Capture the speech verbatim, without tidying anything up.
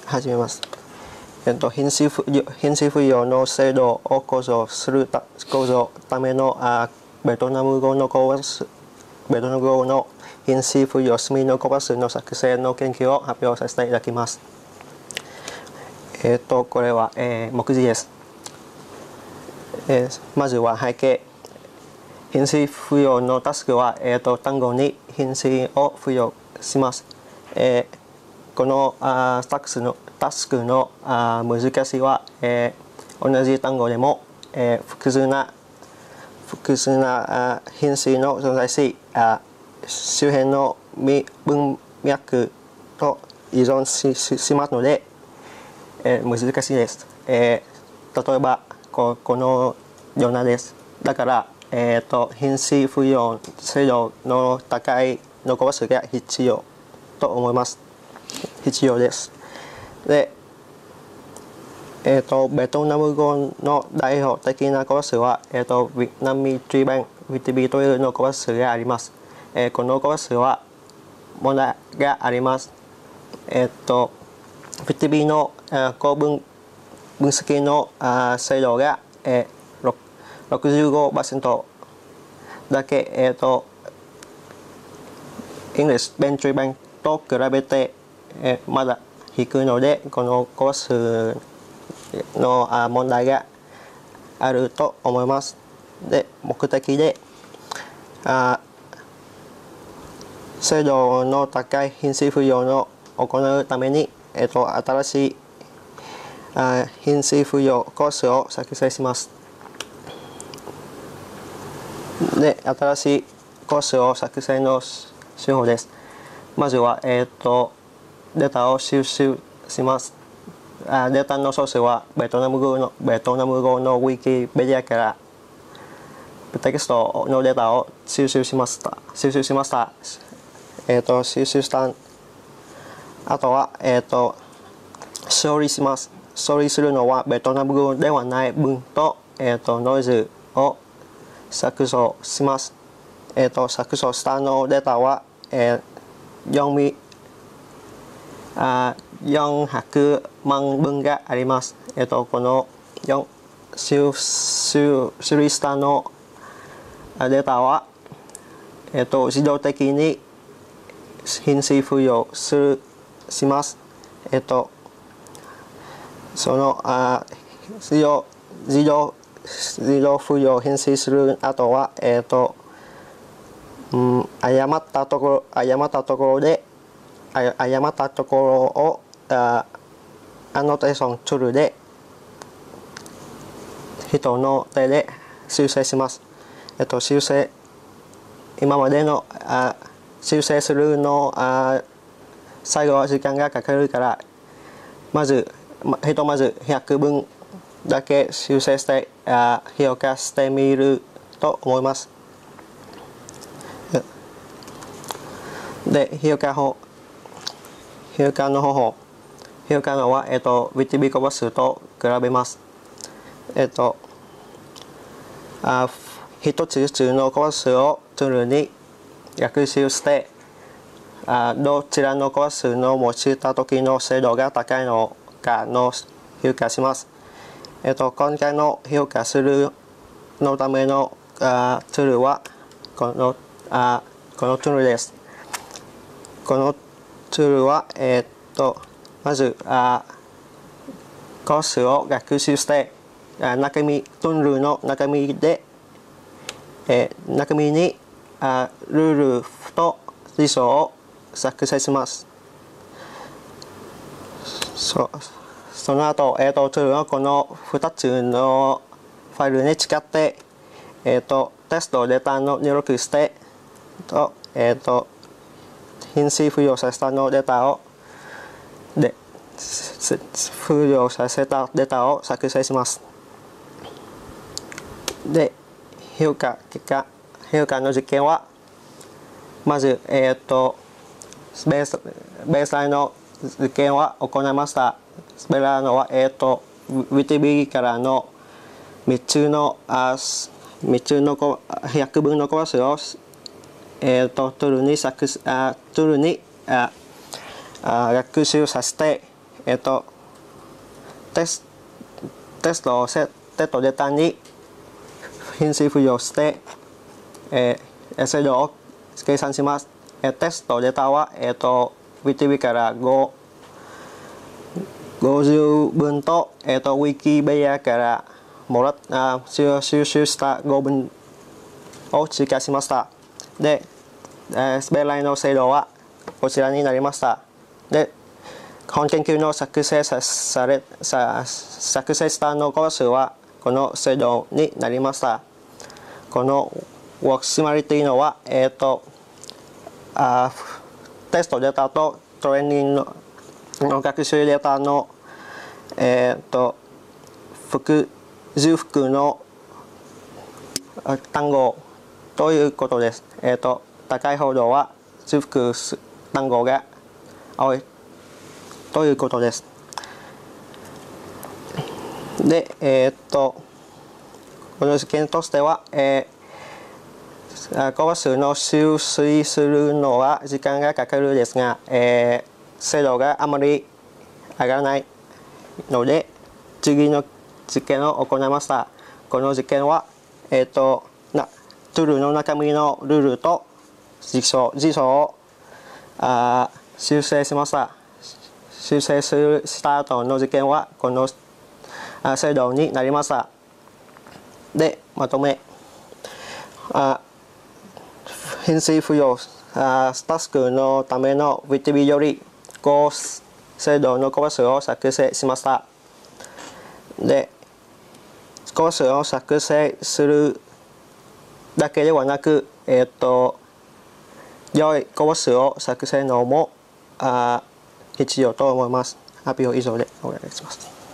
始めます。えっと、品質不良品質不良の制度を構造するた構造ためのあベトナム語のコースベトナム語の品質不良墨のコースの作成の研究を発表させていただきます。えっと、これは、えー、目次です。えー、まずは背景。品質不良のタスクは、えー、と単語に品質を付与します。えー、このあタスクのタスクのあ難しさは、えー、同じ単語でも、えー、複数な複数なあ品質の存在し、あ周辺の文脈と依存 し, し, しますので、えー、難しいです。えー、例えばここのようなです。だから、えー、と品質不良精度の高いのコースが必要と思います。必要です。で、えー、とベトナム語の代表的なコースは、えー、とヴィエトナム中文 ブイティービー というのコースがあります。えー、このコースは問題があります。えー、と ブイティービー の構文分析の精度が、えー、ろくじゅうごパーセント だけ、えー、と English 弁中文と比べて、えー、まだ低いので、このコースの問題があると思います。で、目的であ精度の高い品質付与を行うために、えー、と新しいあ品質付与コースを作成します。で、新しいコースを作成の手法です。まずは、えー、とデータを収集します。あデータのソースはベトナム語のベトナム語のウィキペディアからテキストのデータを収集しました。収集しました。えー、と収集したあとは、えー、と処理します。処理するのはベトナム語ではない文と、えー、とノイズを削除します。えー、と削除したのデータは、えー、よんミあよんひゃくまんぶんがあります。えー、とこのよん収処理したのデータは、えー、と自動的に品質付与するします。えっ、ー、とそのあ自動自動自動付与を品質する後は、えっ、ー、と、うん、誤ったところ誤ったところで誤ったところをあアノテーションツールで人の手で修正します。えっ、ー、と修正今までのあ修正するのあ最後は時間がかかるから、まずひとまずひゃくぶんだけ修正してあ評価してみると思います。で、評価法評価の方法評価のは、えっ、ー、と ブイティービー コースと比べます。えっ、ー、とあ一つずつのコースをツールに学習してあどちらのコースの用いた時の精度が高いのかの評価します。えっと、今回の評価するのためのあツールはこのあこのツールです。このツールは、えっとまずあコースを学習してあ中身ツールの中身で、えー、中身にあルールと辞書を作成します。そ, その後、えーと、ツールはこのふたつのファイルに使って、えーと、テストデータの入力してと、えーと、品質付与させたのデータをで付与させたデータを作成します。で、評価結果評価の実験はまず、えーとベース、ベースラインの実験は行いました。それらのは、えーと、ブイティービー からのみっつの、あみっつのひゃくぶんのコースを、えーと、トゥールに作あトゥールにああ学習させて、 えっと、テステストをセテストデータに品詞付与して、えー、精度を計算します。えー、テストデータは、えー、と ブイティービー からごじゅうぶんと、えー、と Wikipedia からもらあ収集したごぶんを追加しました。で、えー、滑らないの精度はこちらになりました。で、本研究の作成されさ作成したの個数はこの精度になりました。このワークシマリティのは、えー、とあテストデータとトレーニングの学習データの、えー、と複重複の単語ということです。えー、と高いほどは重複単語が多いということです。で、えー、っとこの実験としては、えー、個数の修正するのは時間がかかるですが、えー、精度があまり上がらないので次の実験を行いました。この実験は、えー、っとなトゥールの中身のルールと辞書辞書をあ修正しました。修正した後の実験はこの精度になりました。で、まとめ。あ品詞付与あタスクのための ブイティービー より高精度の個数を作成しました。で、個数を作成するだけではなく、えっと、良い個数を作成のもあ必要と思います。発表以上でお願いします。